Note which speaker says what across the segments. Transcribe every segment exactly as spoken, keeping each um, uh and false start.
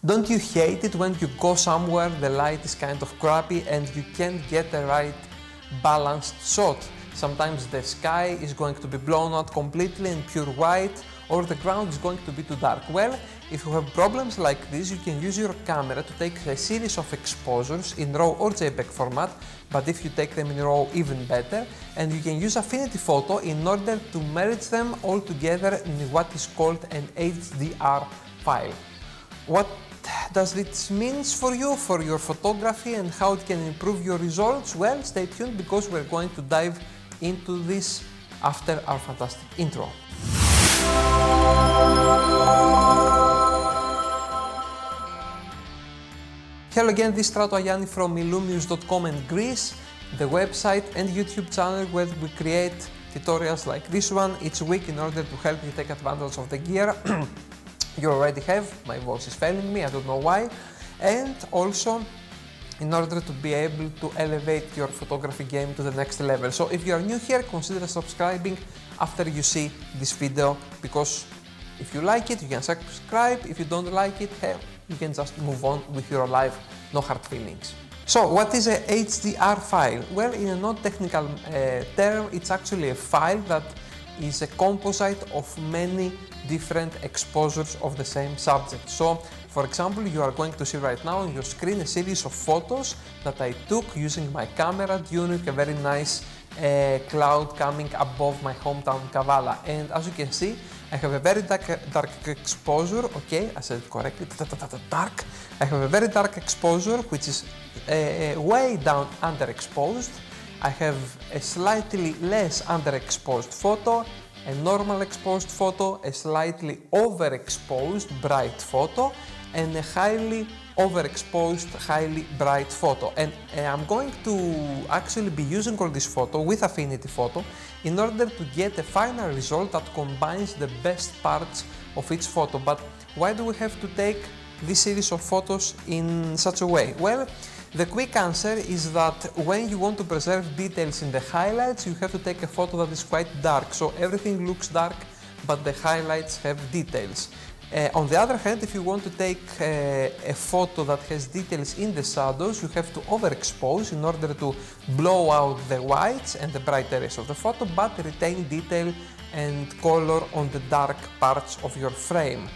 Speaker 1: Don't you hate it when you go somewhere, the light is kind of crappy and you can't get the right balanced shot? Sometimes the sky is going to be blown out completely in pure white, or the ground is going to be too dark. Well, if you have problems like this, you can use your camera to take a series of exposures in RAW or JPEG format, but if you take them in RAW, even better, and you can use Affinity Photo in order to merge them all together in what is called an H D R file. What does this mean for you, for your photography, and how it can improve your results? Well, stay tuned because we're going to dive into this after our fantastic intro. Hello again, this is Strato Ayani from Illumius dot com and Greece, the website and YouTube channel where we create tutorials like this one each week in order to help you take advantage of the gear you already have. My voice is failing me, I don't know why. And also in order to be able to elevate your photography game to the next level. So if you are new here, consider subscribing after you see this video, because if you like it, you can subscribe. If you don't like it, hey, you can just move on with your life, no hard feelings. So what is a H D R file? Well, in a non-technical uh, term, it's actually a file that is a composite of many different exposures of the same subject. So, for example, you are going to see right now on your screen a series of photos that I took using my camera during a very nice uh, cloud coming above my hometown Kavala. And as you can see, I have a very dark, dark exposure, okay, I said it correctly, dark. I have a very dark exposure which is uh, way down underexposed. I have a slightly less underexposed photo, a normal exposed photo, a slightly overexposed bright photo, and a highly overexposed, highly bright photo. And uh, I'm going to actually be using all this photo with Affinity Photo in order to get a final result that combines the best parts of each photo. But why do we have to take this series of photos in such a way? Well, the quick answer is that when you want to preserve details in the highlights, you have to take a photo that is quite dark. So everything looks dark, but the highlights have details. Uh, on the other hand, if you want to take uh, a photo that has details in the shadows, you have to overexpose in order to blow out the whites and the bright areas of the photo, but retain detail and color on the dark parts of your frame.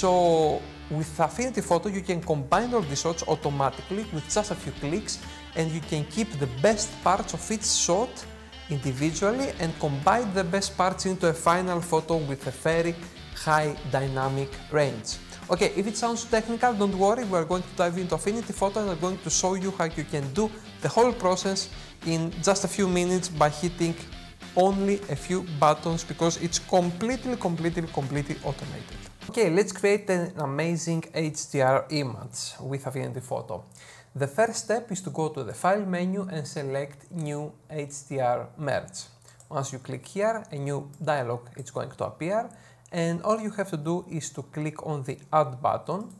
Speaker 1: So with Affinity Photo, you can combine all the shots automatically with just a few clicks, and you can keep the best parts of each shot individually and combine the best parts into a final photo with a very high dynamic range. Okay, if it sounds technical, don't worry, we are going to dive into Affinity Photo and I'm going to show you how you can do the whole process in just a few minutes by hitting only a few buttons, because it's completely, completely, completely automated. Okay, let's create an amazing H D R image with Affinity Photo. The first step is to go to the File menu and select New H D R Merge. Once you click here, a new dialog is going to appear, and all you have to do is to click on the Add button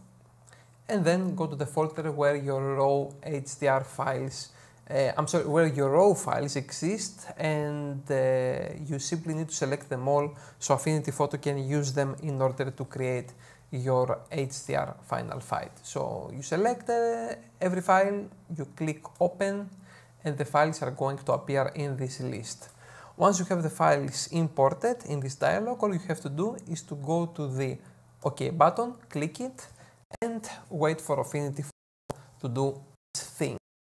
Speaker 1: and then go to the folder where your RAW H D R files Uh, I'm sorry, where your RAW files exist, and uh, you simply need to select them all so Affinity Photo can use them in order to create your H D R final file. So you select uh, every file, you click Open, and the files are going to appear in this list. Once you have the files imported in this dialog, all you have to do is to go to the OK button, click it, and wait for Affinity Photo to do its thing.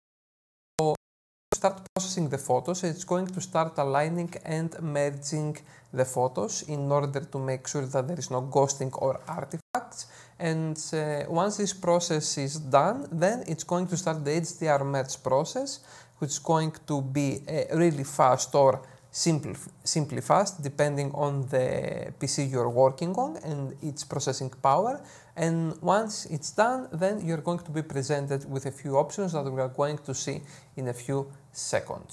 Speaker 1: Start processing the photos, it's going to start aligning and merging the photos in order to make sure that there is no ghosting or artifacts. And uh, once this process is done, then it's going to start the H D R merge process, which is going to be uh, really fast or simple, simply fast, depending on the P C you're working on and its processing power. And once it's done, then you're going to be presented with a few options that we are going to see in a few seconds.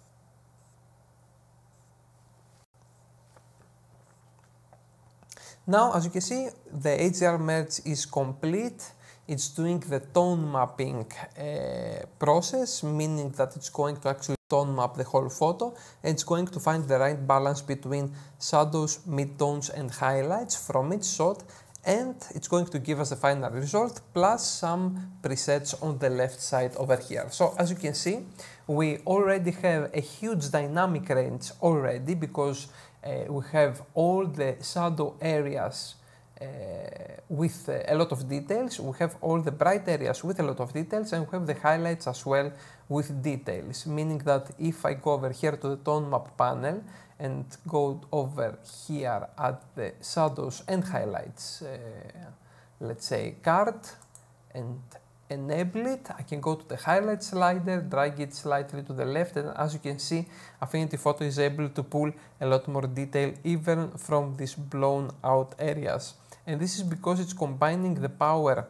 Speaker 1: Now, as you can see, the H D R merge is complete. It's doing the tone mapping uh, process, meaning that it's going to actually tone map the whole photo, and it's going to find the right balance between shadows, midtones and highlights from each shot, and it's going to give us the final result plus some presets on the left side over here. So as you can see, we already have a huge dynamic range already because uh, we have all the shadow areas uh, with uh, a lot of details, we have all the bright areas with a lot of details, and we have the highlights as well with details, meaning that if I go over here to the tone map panel and go over here at the shadows and highlights, uh, let's say card, and enable it, I can go to the highlight slider, drag it slightly to the left, and as you can see, Affinity Photo is able to pull a lot more detail even from these blown out areas. And this is because it's combining the power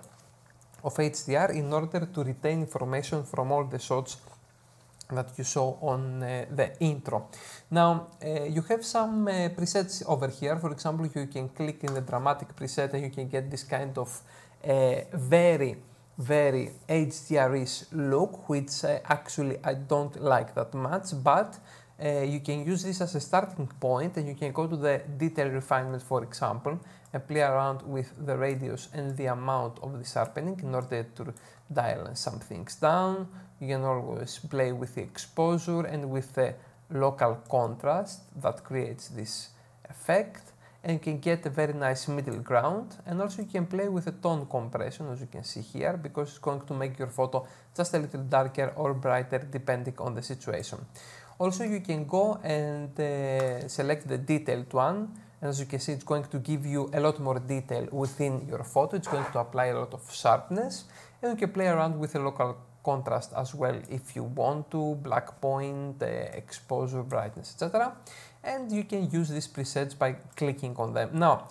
Speaker 1: of H D R in order to retain information from all the shots that you saw on uh, the intro. Now, uh, you have some uh, presets over here. For example, you can click in the dramatic preset and you can get this kind of uh, very, very H D R-ish look, which uh, actually I don't like that much, but uh, you can use this as a starting point and you can go to the detail refinement, for example, and play around with the radius and the amount of the sharpening in order to dial some things down. You can always play with the exposure and with the local contrast that creates this effect, and you can get a very nice middle ground. And also you can play with the tone compression, as you can see here, because it's going to make your photo just a little darker or brighter depending on the situation. Also you can go and uh, select the detailed one, and as you can see, it's going to give you a lot more detail within your photo. It's going to apply a lot of sharpness, and you can play around with the local contrast as well if you want to, black point, uh, exposure, brightness, et cetera. And you can use these presets by clicking on them. Now,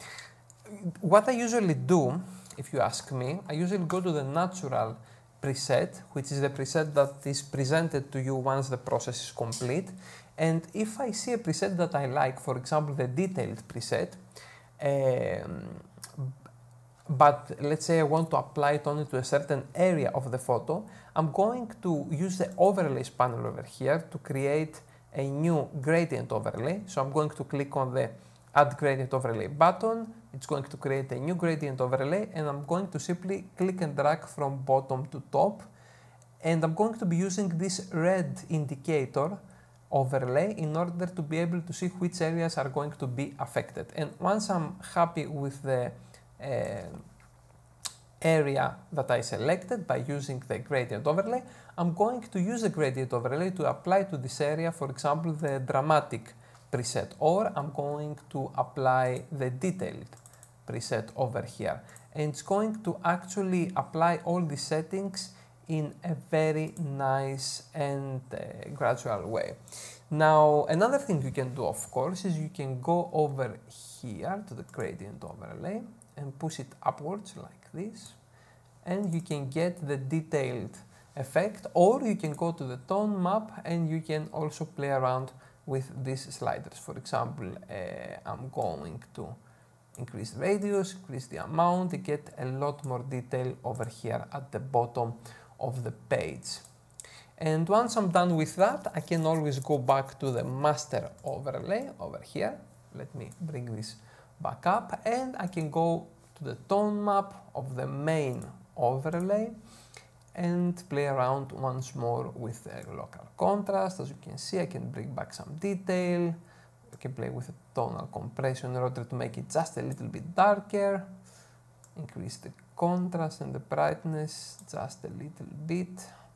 Speaker 1: what I usually do, if you ask me, I usually go to the natural preset, which is the preset that is presented to you once the process is complete. And if I see a preset that I like, for example, the detailed preset, um, but let's say I want to apply it only to a certain area of the photo, I'm going to use the overlays panel over here to create a new gradient overlay. So I'm going to click on the add gradient overlay button. It's going to create a new gradient overlay, and I'm going to simply click and drag from bottom to top. And I'm going to be using this red indicator overlay in order to be able to see which areas are going to be affected. And once I'm happy with the uh, area that I selected by using the gradient overlay, I'm going to use the gradient overlay to apply to this area, for example, the dramatic preset, or I'm going to apply the detailed preset over here. And it's going to actually apply all the settings in a very nice and uh, gradual way. Now, another thing you can do, of course, is you can go over here to the gradient overlay and push it upwards like this, and you can get the detailed effect, or you can go to the tone map and you can also play around with these sliders. For example, uh, I'm going to increase the radius, increase the amount, to get a lot more detail over here at the bottom of the page. And once I'm done with that, I can always go back to the master overlay over here. Let me bring this back up, and I can go to the tone map of the main overlay and play around once more with the local contrast. As you can see, I can bring back some detail. I can play with the tonal compression in order to make it just a little bit darker. Increase the contrast and the brightness just a little bit,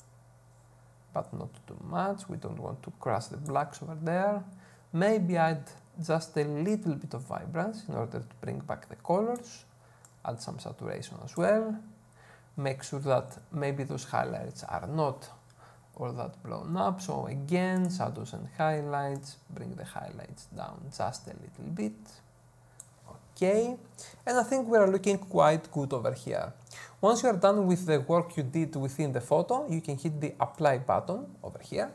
Speaker 1: but not too much. We don't want to crush the blacks over there. Maybe add just a little bit of vibrance in order to bring back the colors. Add some saturation as well. Make sure that maybe those highlights are not all that blown up. So again, shadows and highlights, bring the highlights down just a little bit. Okay, and I think we are looking quite good over here. Once you are done with the work you did within the photo, you can hit the apply button over here.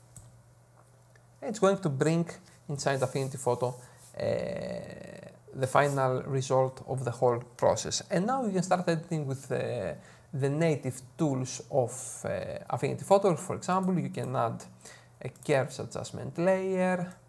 Speaker 1: It's going to bring inside Affinity Photo uh, the final result of the whole process. And now you can start editing with uh, the native tools of uh, Affinity Photo. For example, you can add a curves adjustment layer,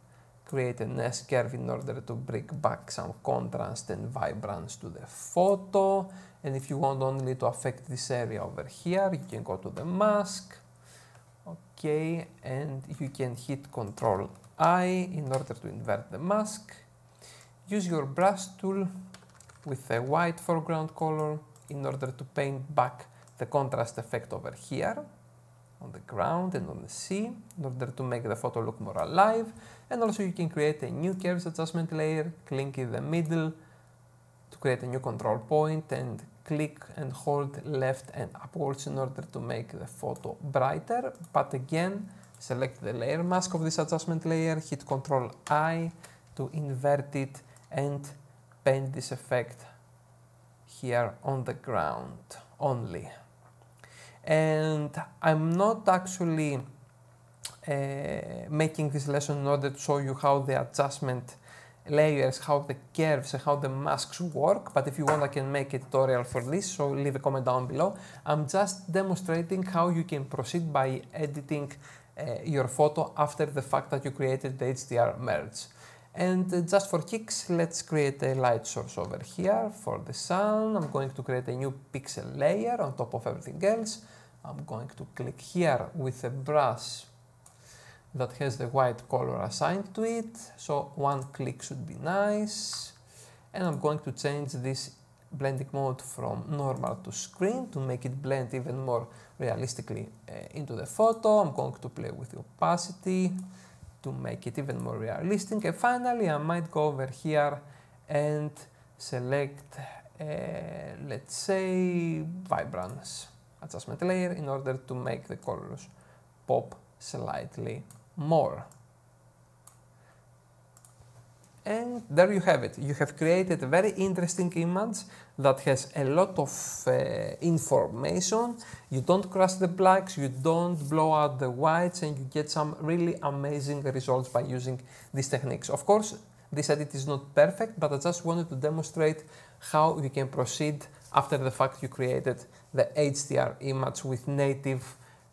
Speaker 1: create an S-curve in order to bring back some contrast and vibrance to the photo. And if you want only to affect this area over here, you can go to the mask. Okay, and you can hit Control I in order to invert the mask. Use your brush tool with a white foreground color in order to paint back the contrast effect over here on the ground and on the sea in order to make the photo look more alive. And also you can create a new curves adjustment layer, click in the middle to create a new control point and click and hold left and upwards in order to make the photo brighter. But again, select the layer mask of this adjustment layer, hit Control I to invert it and paint this effect here on the ground only. And I'm not actually uh, making this lesson in order to show you how the adjustment layers, how the curves and how the masks work, but if you want I can make a tutorial for this, so leave a comment down below. I'm just demonstrating how you can proceed by editing uh, your photo after the fact that you created the H D R merge. And uh, just for kicks, let's create a light source over here for the sun. I'm going to create a new pixel layer on top of everything else. I'm going to click here with a brush that has the white color assigned to it, so one click should be nice. And I'm going to change this blending mode from normal to screen to make it blend even more realistically uh, into the photo. I'm going to play with the opacity to make it even more realistic. And finally, I might go over here and select, uh, let's say, vibrance adjustment layer in order to make the colors pop slightly more. And there you have it. You have created a very interesting image that has a lot of uh, information. You don't crush the blacks, you don't blow out the whites, and you get some really amazing results by using these techniques. Of course, this edit is not perfect, but I just wanted to demonstrate how you can proceed after the fact you created the H D R image with native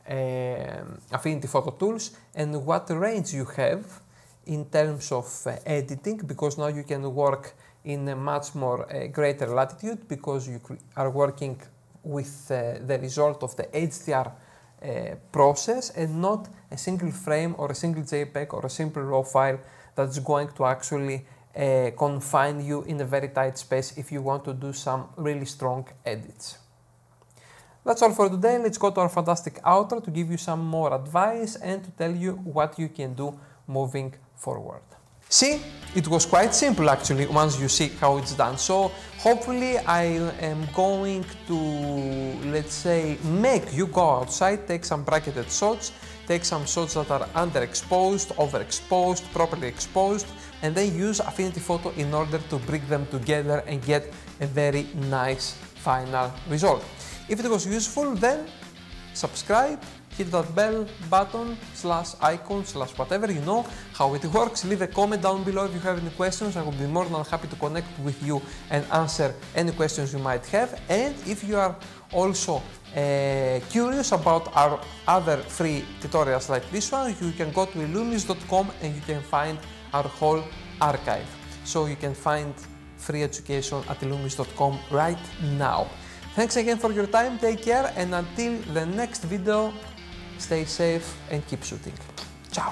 Speaker 1: uh, Affinity Photo tools and what range you have in terms of uh, editing, because now you can work in a much more uh, greater latitude because you are working with uh, the result of the H D R uh, process and not a single frame or a single JPEG or a simple RAW file that's going to actually uh, confine you in a very tight space if you want to do some really strong edits. That's all for today. Let's go to our fantastic outro to give you some more advice and to tell you what you can do moving forward. See, it was quite simple actually once you see how it's done. So hopefully I am going to, let's say, make you go outside, take some bracketed shots, take some shots that are underexposed, overexposed, properly exposed, and then use Affinity Photo in order to bring them together and get a very nice final result. If it was useful, then subscribe, hit that bell button, slash icon, slash whatever, you know how it works. Leave a comment down below if you have any questions. I will be more than happy to connect with you and answer any questions you might have. And if you are also uh, curious about our other free tutorials like this one, you can go to illumius dot com and you can find our whole archive. So you can find free education at illumius dot com right now. Thanks again for your time, take care, and until the next video, stay safe and keep shooting. Ciao!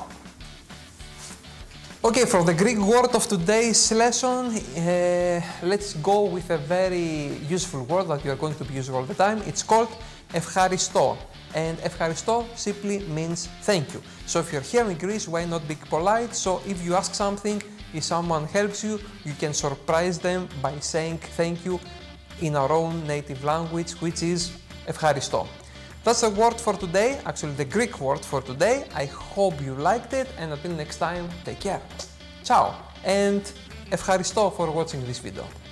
Speaker 1: Okay, for the Greek word of today's lesson, uh, let's go with a very useful word that you are going to be using all the time. It's called ευχαριστώ, and ευχαριστώ simply means thank you. So if you're here in Greece, why not be polite? So if you ask something, if someone helps you, you can surprise them by saying thank you in our own native language, which is ευχαριστώ. That's the word for today, actually the Greek word for today. I hope you liked it, and until next time, take care. Ciao, and ευχαριστώ for watching this video.